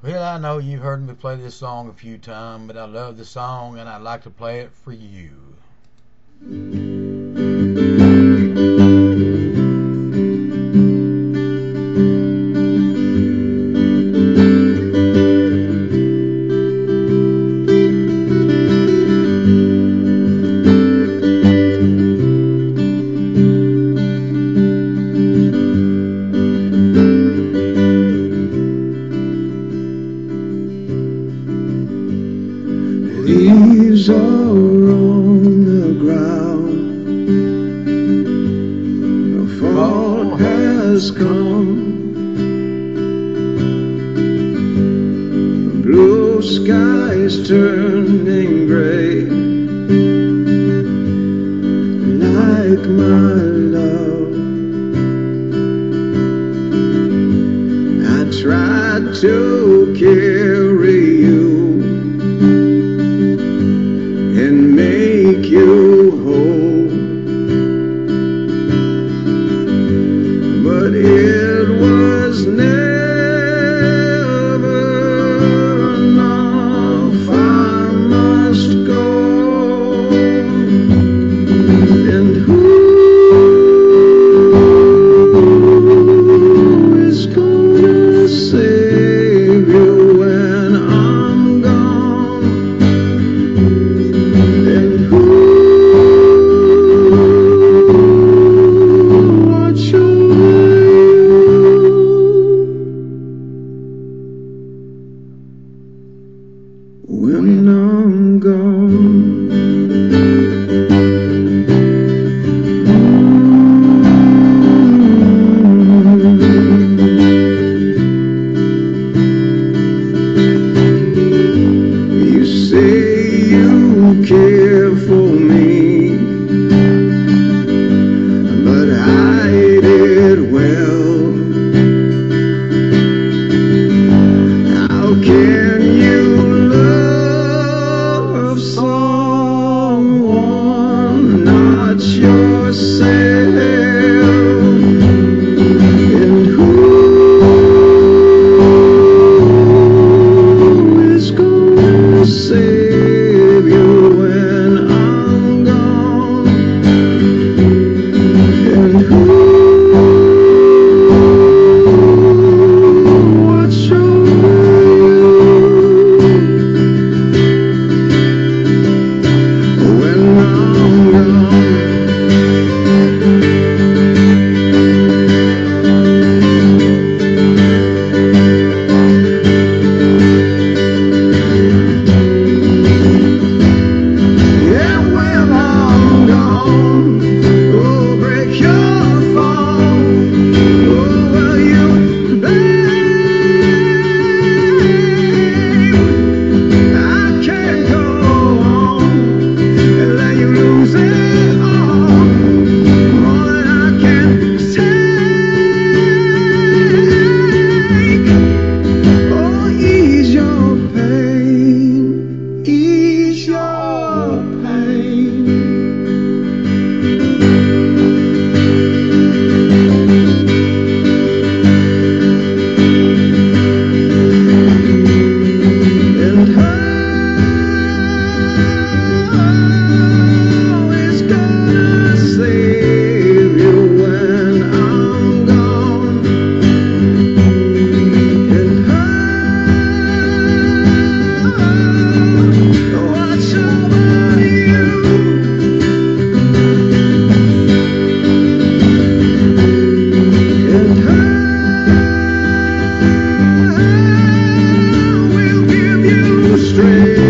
Well, I know you've heard me play this song a few times, but I love the song and I'd like to play it for you. Leaves are on the ground, the fall has come, the blue skies turning gray, like my love. I tried to carry you and make you whole, but it was never enough. I must go, and who is gonna save you when I'm gone? When I'm gone, you say you care for me, but hide it well. How can you love someone not yourself? And who is gonna save you when I'm gone? And who watch over when I'm gone? Yeah, when I'm gone, oh, break your fall. Oh, will you, babe? I can't go on and let you lose it all. More than I can take. Oh, ease your pain, ease your pain. And how is gonna save you when I'm gone? And how watch over you? And how will give you strength?